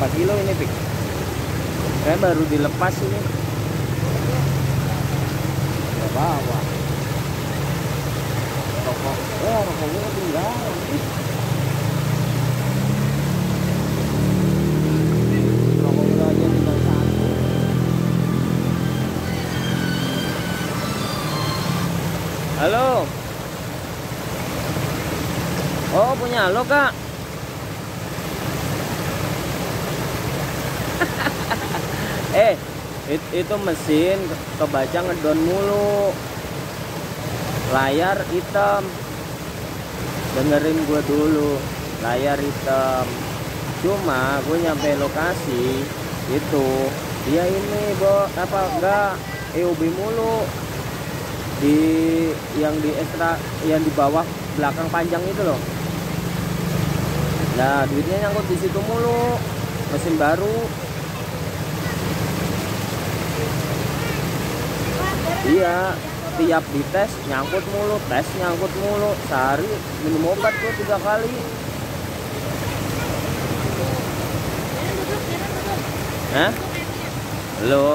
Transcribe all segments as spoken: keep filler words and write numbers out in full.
berapa kilo ini, Pik? Kayak baru dilepas ini. Gak apa-apa. Rokok, eh rokoknya ketinggalan. Rokoknya aja tinggal satu. Halo. Oh, punya lo, Kak. eh, it, itu mesin kebaca ngedon mulu. Layar hitam. Dengerin gue dulu. Layar hitam. Cuma gue nyampe lokasi itu dia ini, Bo, apa enggak E U B mulu. Di yang di ekstra yang di bawah belakang panjang itu loh. Nah, duitnya nyangkut di situ mulu. Mesin baru. Iya, tiap dites nyangkut mulu, tes nyangkut mulu. Sehari minum obat tuh tiga kali. Hah? Belum.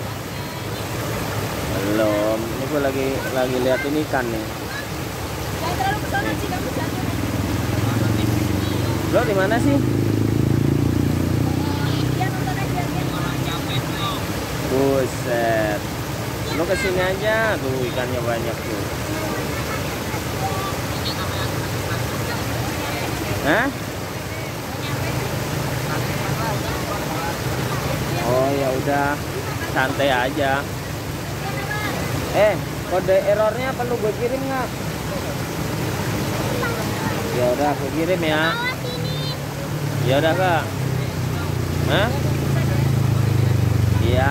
Belum. Ini gue lagi lagi liatin ikan nih. Lo di mana sih? Buset. Lo kesini aja, tuh ikannya banyak tuh. Hah? Oh ya udah, santai aja. Eh, kode errornya perlu gue kirim nggak? Ya udah, gue kirim ya. Ya udah, Kak. Hah? Iya.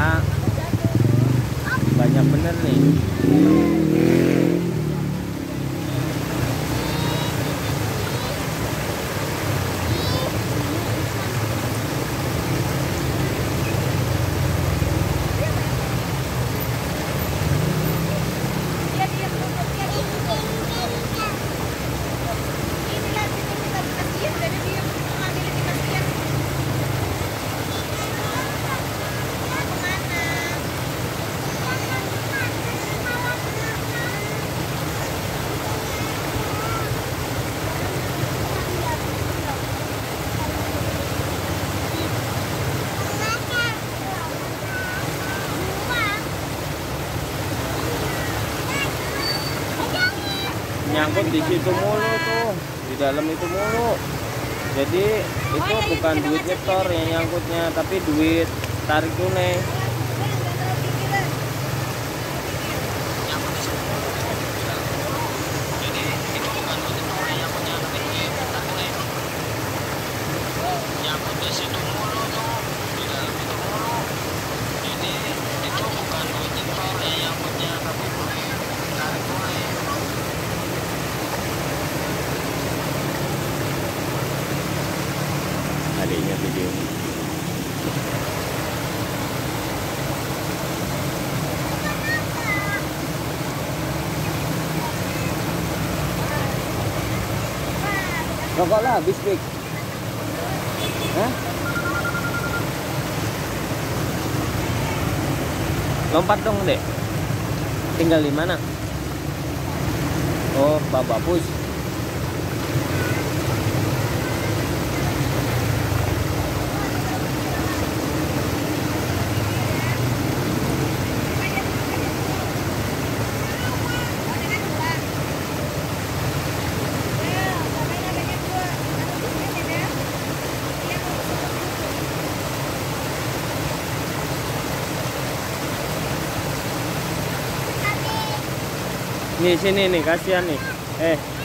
Banyak bener nih. Nyangkut di situ mulu tuh, di dalam itu mulu. Jadi itu bukan duit nyetor yang nyangkutnya, tapi duit tarik tunai. Adiknya video. Rokok lah habis, Pik. Hah? Lompat dong, Dek. Tinggal di mana? Oh, Bapak Pus. Nih sini nih, kasihan nih. Eh,